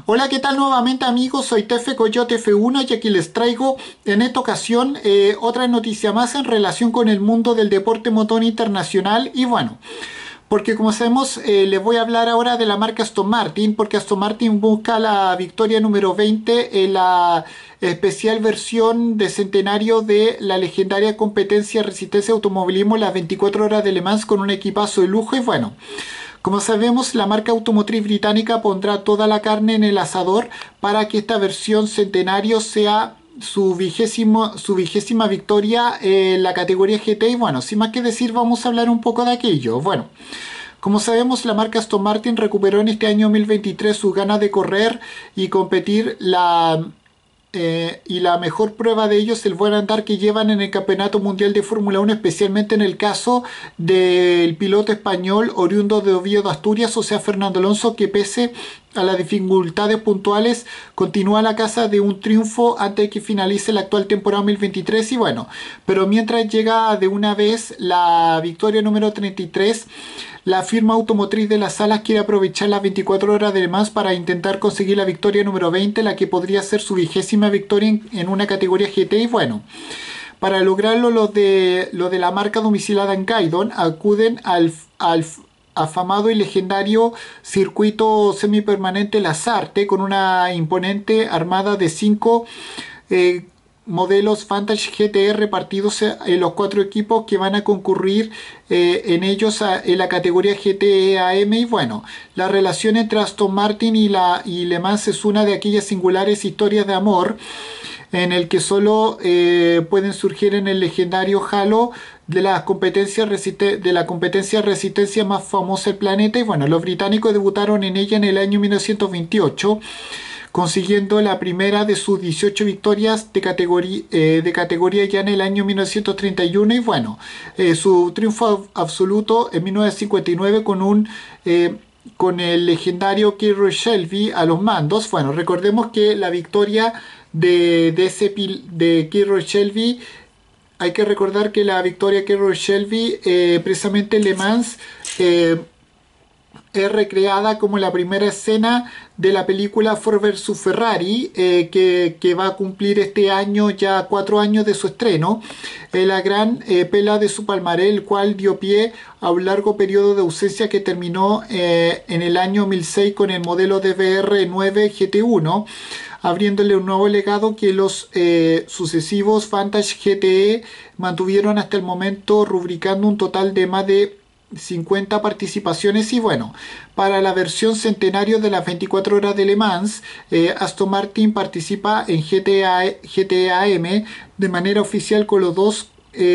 Hola, ¿qué tal nuevamente amigos? Soy Tefe Coyote F1 y aquí les traigo en esta ocasión otra noticia más en relación con el mundo del deporte motor internacional y bueno, porque como sabemos les voy a hablar ahora de la marca Aston Martin porque Aston Martin busca la victoria número 20 en la especial versión de centenario de la legendaria competencia Resistencia Automovilismo las 24 horas de Le Mans con un equipazo de lujo y bueno. Como sabemos, la marca automotriz británica pondrá toda la carne en el asador para que esta versión centenario sea su vigésima victoria en la categoría GT. Y bueno, sin más que decir, vamos a hablar un poco de aquello. Bueno, como sabemos, la marca Aston Martin recuperó en este año 2023 sus ganas de correr y competir y la mejor prueba de ello es el buen andar que llevan en el Campeonato Mundial de Fórmula 1, especialmente en el caso del piloto español oriundo de Oviedo, Asturias, o sea, Fernando Alonso, que pese a las dificultades puntuales continúa a la casa de un triunfo antes de que finalice la actual temporada 2023 y bueno, pero mientras llega de una vez la victoria número 33, la firma automotriz de las Salas quiere aprovechar las 24 horas de Le Mans para intentar conseguir la victoria número 20, la que podría ser su vigésima victoria en una categoría GT y bueno. Para lograrlo, los de la marca domiciliada en Gaydon acuden al afamado y legendario circuito semipermanente Lasarte con una imponente armada de 5 modelos Vantage GTR repartidos en los 4 equipos que van a concurrir en ellos en la categoría GT AM y bueno, la relación entre Aston Martin y Le Mans es una de aquellas singulares historias de amor en el que solo pueden surgir en el legendario Halo de la competencia resistencia más famosa del planeta y bueno, los británicos debutaron en ella en el año 1928 consiguiendo la primera de sus 18 victorias de categoría ya en el año 1931 y bueno, su triunfo absoluto en 1959 con el legendario Kirby Shelby a los mandos. Bueno, recordemos que la victoria de Kirby Shelby, hay que recordar que la victoria de Kirby Shelby precisamente en Le Mans es recreada como la primera escena de la película Ford vs Ferrari que va a cumplir este año ya 4 años de su estreno, la gran pela de su palmarés, el cual dio pie a un largo periodo de ausencia que terminó en el año 2006 con el modelo DBR9 GT1, abriéndole un nuevo legado que los sucesivos Vantage GTE mantuvieron hasta el momento, rubricando un total de más de 50 participaciones y bueno, para la versión centenario de las 24 horas de Le Mans, Aston Martin participa en GTAM de manera oficial con los dos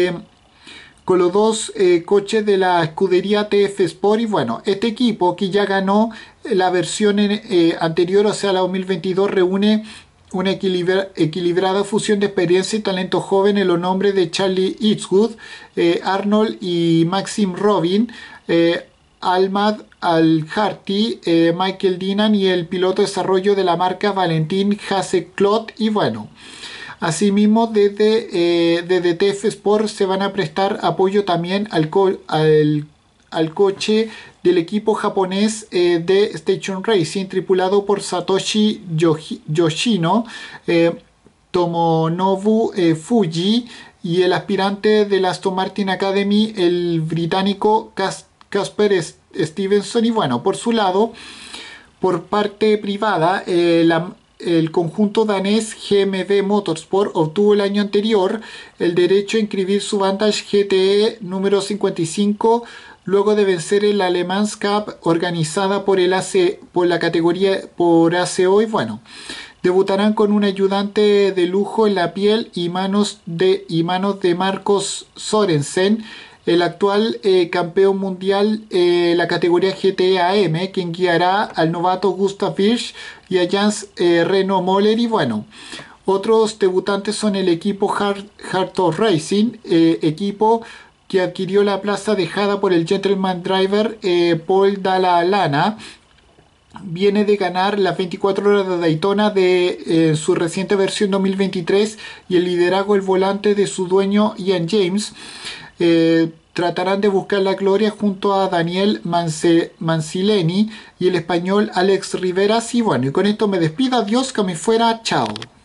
coches de la escudería TF Sport y bueno, este equipo que ya ganó la versión anterior, o sea la 2022, reúne una equilibrada fusión de experiencia y talento joven en los nombres de Charlie Eastwood, Arnold y Maxim Robin, Almad Al-Harti, Michael Dinan y el piloto de desarrollo de la marca Valentin Hasselclot y bueno. Asimismo, desde TF Sport se van a prestar apoyo también al coche del equipo japonés de Station Racing, tripulado por Satoshi Yoshino, Tomonobu Fuji y el aspirante de la Aston Martin Academy, el británico Casper Stevenson. Y bueno, por su lado, por parte privada, el conjunto danés GMB Motorsport obtuvo el año anterior el derecho a inscribir su Vantage GTE número 55 luego de vencer en la Le Mans Cup organizada por la categoría por ACO y bueno, debutarán con un ayudante de lujo en la piel y manos de Marcos Sorensen, el actual campeón mundial la categoría GT/AM, quien guiará al novato Gustav Hirsch y a Jans Reno Moller y bueno, otros debutantes son el equipo Hardtop Racing, equipo que adquirió la plaza dejada por el gentleman driver Paul Dalla Lana. Viene de ganar las 24 horas de Daytona de su reciente versión 2023 y el liderazgo el volante de su dueño Ian James. tratarán de buscar la gloria junto a Daniel Mancileni y el español Alex Riveras. Y bueno, y con esto me despido. Adiós, que me fuera. Chao.